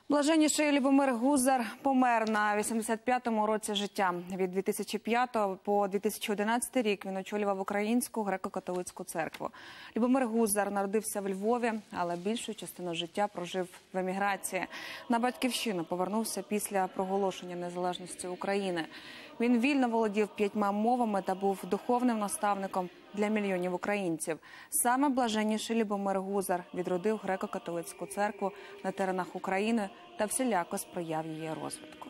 Блаженніший Любомир Гузар помер на 85-му році життя. Від 2005 по 2011 рік він очолював Українську греко-католицьку церкву. Любомир Гузар народився в Львові, але більшу частину життя прожив в еміграції. На батьківщину повернувся після проголошення незалежності України. Він вільно володів 5 мовами та був духовним наставником для мільйонів українців. Саме блаженніший Любомир Гузар відродив греко-католицьку церкву на теренах України та всіляко сприяв її розвитку.